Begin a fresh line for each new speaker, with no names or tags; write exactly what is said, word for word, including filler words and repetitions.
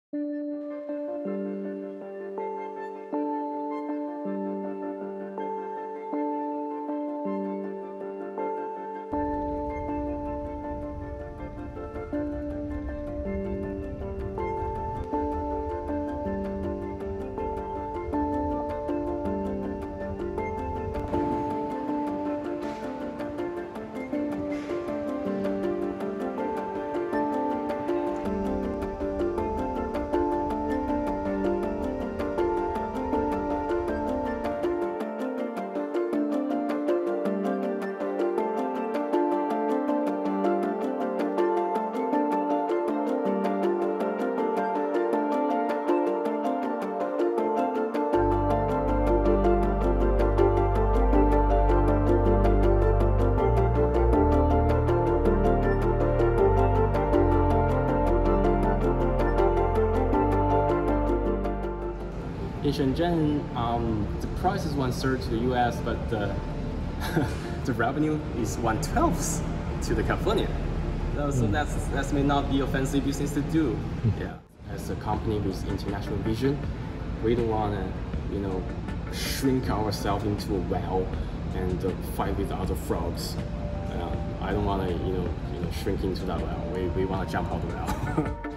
In Shenzhen, um, the price is one third to the U S, but the, the revenue is one twelfth to the California. So, so that's that may not be a fancy business to do. Yeah, as a company with international vision, we don't want to, you know, shrink ourselves into a well and uh, fight with other frogs. Uh, I don't want to, you know, you know, shrink into that well. We we want to jump out the well.